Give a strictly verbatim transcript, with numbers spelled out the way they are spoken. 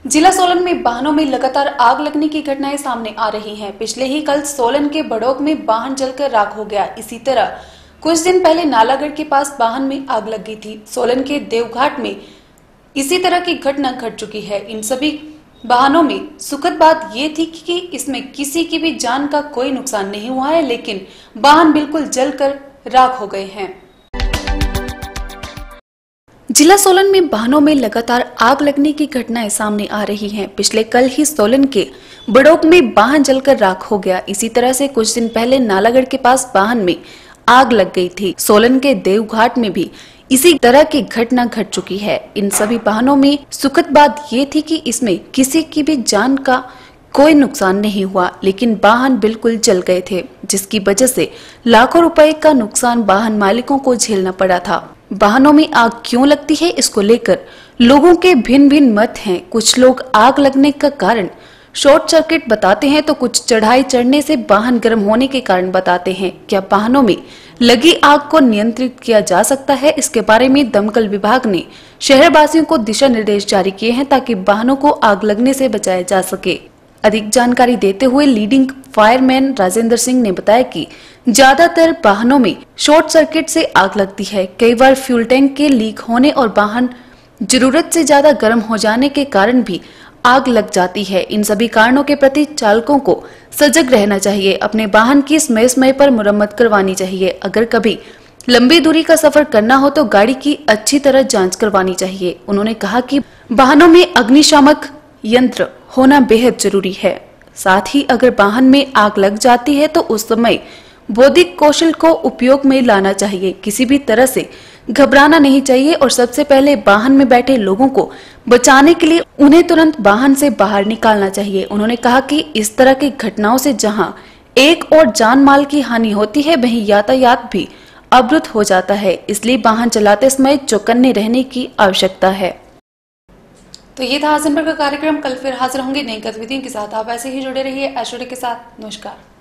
जिला सोलन में वाहनों में लगातार आग लगने की घटनाएं सामने आ रही हैं। पिछले ही कल सोलन के बड़ौक में वाहन जलकर राख हो गया। इसी तरह कुछ दिन पहले नालागढ़ के पास वाहन में आग लग गई थी। सोलन के देवघाट में इसी तरह की घटना घट चुकी है। इन सभी वाहनों में सुखद बात ये थी कि इसमें किसी की भी जान का कोई नुकसान नहीं हुआ है, लेकिन वाहन बिल्कुल जलकर राख हो गए हैं। जिला सोलन में वाहनों में लगातार आग लगने की घटनाएं सामने आ रही हैं। पिछले कल ही सोलन के बड़ौक में वाहन जलकर राख हो गया। इसी तरह से कुछ दिन पहले नालागढ़ के पास वाहन में आग लग गई थी। सोलन के देवघाट में भी इसी तरह की घटना घट चुकी है। इन सभी वाहनों में सुखद बात ये थी कि इसमें किसी की भी जान का कोई नुकसान नहीं हुआ, लेकिन वाहन बिल्कुल जल गए थे, जिसकी वजह से लाखों रुपए का नुकसान वाहन मालिकों को झेलना पड़ा था। वाहनों में आग क्यों लगती है, इसको लेकर लोगों के भिन्न भिन्न मत हैं। कुछ लोग आग लगने का कारण शॉर्ट सर्किट बताते हैं, तो कुछ चढ़ाई चढ़ने से वाहन गर्म होने के कारण बताते हैं। क्या वाहनों में लगी आग को नियंत्रित किया जा सकता है? इसके बारे में दमकल विभाग ने शहरवासियों को दिशा निर्देश जारी किए हैं, ताकि वाहनों को आग लगने से बचाया जा सके। अधिक जानकारी देते हुए लीडिंग फायरमैन राजेंद्र सिंह ने बताया कि ज्यादातर वाहनों में शॉर्ट सर्किट से आग लगती है। कई बार फ्यूल टैंक के लीक होने और वाहन जरूरत से ज्यादा गर्म हो जाने के कारण भी आग लग जाती है। इन सभी कारणों के प्रति चालकों को सजग रहना चाहिए। अपने वाहन की समय समय पर मुरम्मत करवानी चाहिए। अगर कभी लंबी दूरी का सफर करना हो तो गाड़ी की अच्छी तरह जांच करवानी चाहिए। उन्होंने कहा कि वाहनों में अग्निशामक यंत्र होना बेहद जरूरी है। साथ ही अगर वाहन में आग लग जाती है तो उस समय बौद्धिक कौशल को उपयोग में लाना चाहिए। किसी भी तरह से घबराना नहीं चाहिए और सबसे पहले वाहन में बैठे लोगों को बचाने के लिए उन्हें तुरंत वाहन से बाहर निकालना चाहिए। उन्होंने कहा कि इस तरह की घटनाओं से जहां एक और जान माल की हानि होती है, वहीं यातायात भी अवरुद्ध हो जाता है। इसलिए वाहन चलाते समय चौकन्ने रहने की आवश्यकता है। तो ये था आज दिन भर का कार्यक्रम। कल फिर हाजिर होंगे नई गतिविधियों के साथ। आप ऐसे ही जुड़े रहिए ऐश्वर्य के साथ। नमस्कार।